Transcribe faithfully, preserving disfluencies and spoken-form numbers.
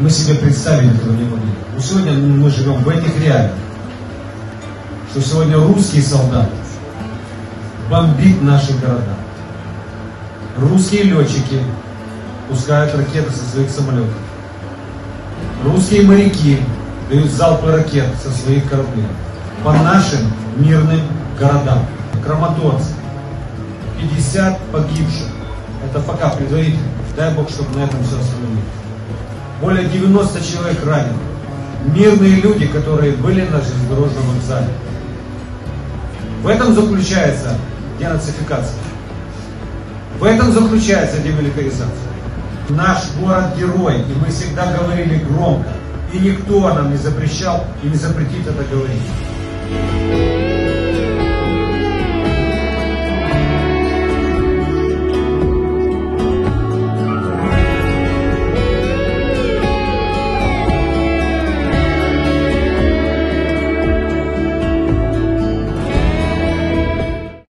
Мы себе представить этого не могли. Но сегодня мы живем в этих реалиях, что сегодня русские солдаты бомбят наши города. Русские летчики пускают ракеты со своих самолетов. Русские моряки дают залпы ракет со своих кораблей по нашим мирным городам. Краматорск. пятьдесят погибших. Это пока предварительно. Дай Бог, чтобы на этом все остановилось. Более девяноста человек ранены. Мирные люди, которые были на железнодорожном вокзале. В этом заключается денацификация. В этом заключается демилитаризация. Наш город герой, и мы всегда говорили громко. И никто нам не запрещал и не запретит это говорить.